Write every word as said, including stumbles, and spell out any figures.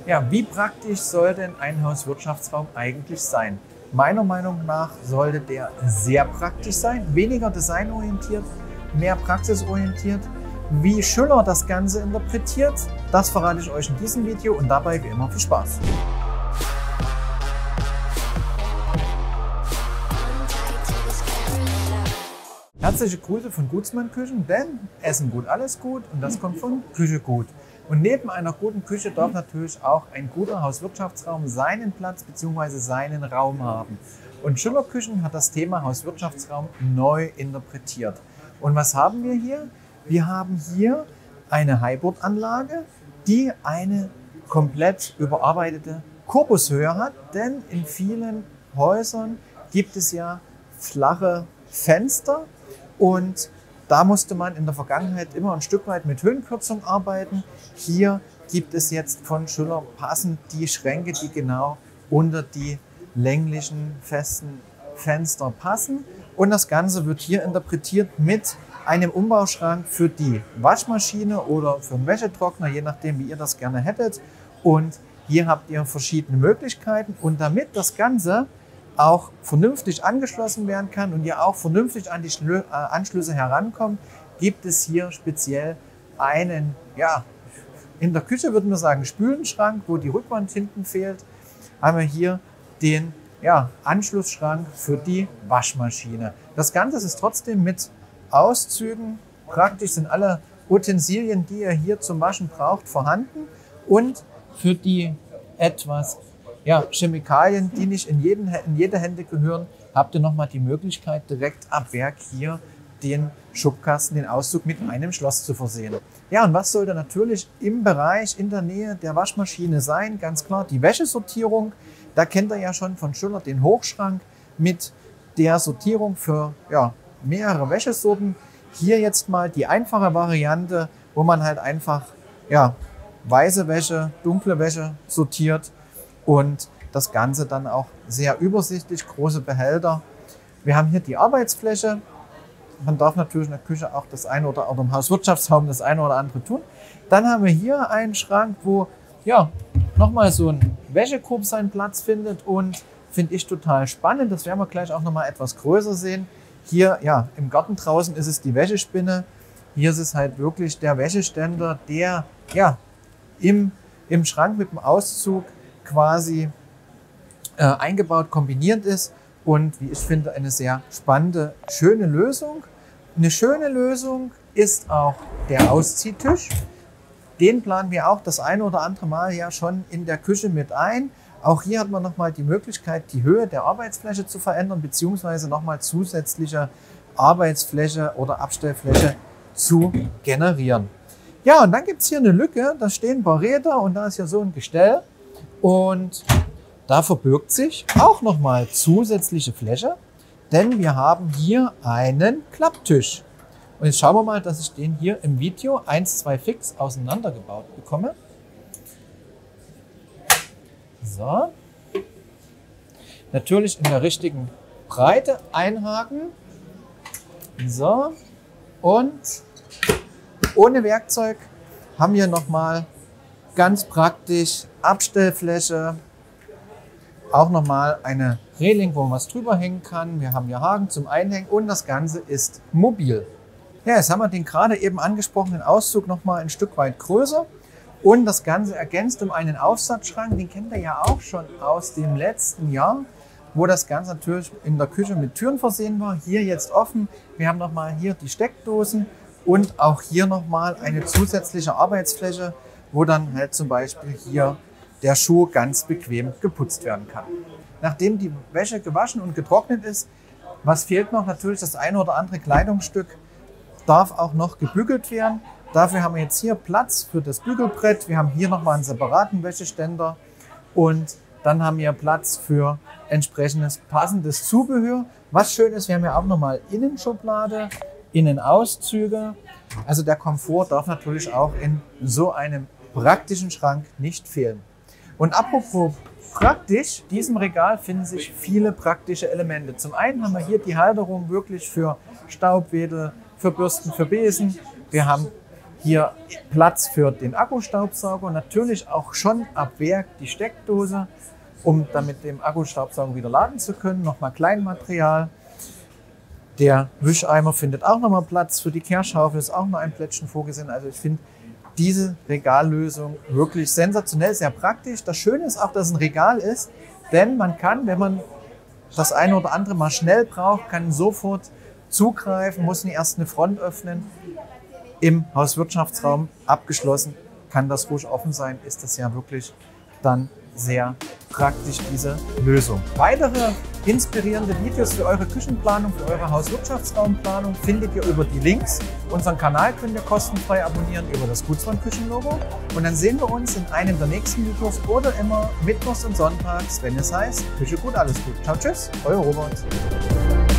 Ja, wie praktisch soll denn ein Hauswirtschaftsraum eigentlich sein? Meiner Meinung nach sollte der sehr praktisch sein, weniger designorientiert, mehr praxisorientiert. Wie Schüller das Ganze interpretiert, das verrate ich euch in diesem Video und dabei wie immer viel Spaß. Herzliche Grüße von Gutsmann Küchen, denn Essen gut, alles gut und das kommt von Küche gut. Und neben einer guten Küche darf natürlich auch ein guter Hauswirtschaftsraum seinen Platz bzw. seinen Raum haben. Und Schüller Küchen hat das Thema Hauswirtschaftsraum neu interpretiert. Und was haben wir hier? Wir haben hier eine Highboard-Anlage, die eine komplett überarbeitete Korpushöhe hat, denn in vielen Häusern gibt es ja flache Fenster und da musste man in der Vergangenheit immer ein Stück weit mit Höhenkürzung arbeiten. Hier gibt es jetzt von Schüller passend die Schränke, die genau unter die länglichen, festen Fenster passen. Und das Ganze wird hier interpretiert mit einem Umbauschrank für die Waschmaschine oder für den Wäschetrockner, je nachdem, wie ihr das gerne hättet. Und hier habt ihr verschiedene Möglichkeiten. Und damit das Ganze auch vernünftig angeschlossen werden kann und ihr auch vernünftig an die Schlö äh, Anschlüsse herankommt, gibt es hier speziell einen, ja, in der Küche würden wir sagen Spülenschrank, wo die Rückwand hinten fehlt, haben wir hier den ja, Anschlussschrank für die Waschmaschine. Das Ganze ist trotzdem mit Auszügen, praktisch sind alle Utensilien, die ihr hier zum Waschen braucht, vorhanden und für die etwas Ja, Chemikalien, die nicht in, jeden, in jede Hände gehören, habt ihr nochmal die Möglichkeit, direkt ab Werk hier den Schubkasten, den Auszug mit einem Schloss zu versehen. Ja, und was sollte natürlich im Bereich, in der Nähe der Waschmaschine sein? Ganz klar die Wäschesortierung. Da kennt ihr ja schon von Schüller den Hochschrank mit der Sortierung für ja, mehrere Wäschesorten. Hier jetzt mal die einfache Variante, wo man halt einfach ja, weiße Wäsche, dunkle Wäsche sortiert. Und das Ganze dann auch sehr übersichtlich, große Behälter. Wir haben hier die Arbeitsfläche. Man darf natürlich in der Küche auch das eine oder, oder im Hauswirtschaftsraum das eine oder andere tun. Dann haben wir hier einen Schrank, wo ja, nochmal so ein Wäschekorb seinen Platz findet und finde ich total spannend. Das werden wir gleich auch nochmal etwas größer sehen. Hier ja, im Garten draußen ist es die Wäschespinne. Hier ist es halt wirklich der Wäscheständer, der ja, im, im Schrank mit dem Auszug quasi äh, eingebaut, kombiniert ist und wie ich finde, eine sehr spannende, schöne Lösung. Eine schöne Lösung ist auch der Ausziehtisch. Den planen wir auch das eine oder andere Mal ja schon in der Küche mit ein. Auch hier hat man nochmal die Möglichkeit, die Höhe der Arbeitsfläche zu verändern, beziehungsweise nochmal zusätzliche Arbeitsfläche oder Abstellfläche zu generieren. Ja, und dann gibt es hier eine Lücke, da stehen ein paar Räder und da ist ja so ein Gestell. Und da verbirgt sich auch nochmal zusätzliche Fläche, denn wir haben hier einen Klapptisch. Und jetzt schauen wir mal, dass ich den hier im Video eins, zwei fix auseinandergebaut bekomme. So. Natürlich in der richtigen Breite einhaken. So. Und ohne Werkzeug haben wir nochmal ganz praktisch Abstellfläche, auch nochmal eine Reling, wo man was drüber hängen kann. Wir haben hier Haken zum Einhängen und das Ganze ist mobil. Ja, jetzt haben wir den gerade eben angesprochenen Auszug nochmal ein Stück weit größer und das Ganze ergänzt um einen Aufsatzschrank. Den kennt ihr ja auch schon aus dem letzten Jahr, wo das Ganze natürlich in der Küche mit Türen versehen war. Hier jetzt offen. Wir haben nochmal hier die Steckdosen und auch hier nochmal eine zusätzliche Arbeitsfläche, wo dann halt zum Beispiel hier der Schuh ganz bequem geputzt werden kann. Nachdem die Wäsche gewaschen und getrocknet ist, was fehlt noch? Natürlich das eine oder andere Kleidungsstück darf auch noch gebügelt werden. Dafür haben wir jetzt hier Platz für das Bügelbrett. Wir haben hier nochmal einen separaten Wäscheständer und dann haben wir Platz für entsprechendes passendes Zubehör. Was schön ist, wir haben ja auch nochmal Innenschublade, Innenauszüge. Also der Komfort darf natürlich auch in so einem praktischen Schrank nicht fehlen. Und apropos praktisch, in diesem Regal finden sich viele praktische Elemente. Zum einen haben wir hier die Halterung wirklich für Staubwedel, für Bürsten, für Besen. Wir haben Hier Platz für den Akkustaubsauger, natürlich auch schon ab Werk die Steckdose, um dann mit dem Akkustaubsauger wieder laden zu können. Nochmal Kleinmaterial. Der Wischeimer findet auch nochmal Platz. Für die Kehrschaufel ist auch noch ein Plättchen vorgesehen. Also ich finde diese Regallösung wirklich sensationell, sehr praktisch. Das Schöne ist auch, dass es ein Regal ist, denn man kann, wenn man das eine oder andere mal schnell braucht, kann sofort zugreifen, muss nicht erst eine Front öffnen. Im Hauswirtschaftsraum abgeschlossen, kann das ruhig offen sein, ist das ja wirklich dann sehr praktisch, diese Lösung. Weitere inspirierende Videos für eure Küchenplanung, für eure Hauswirtschaftsraumplanung findet ihr über die Links. Unseren Kanal könnt ihr kostenfrei abonnieren über das Gutsmann Küchenlogo. Und dann sehen wir uns in einem der nächsten Videos oder immer mittwochs und sonntags, wenn es heißt, Küche gut, alles gut. Ciao, tschüss, euer Robert.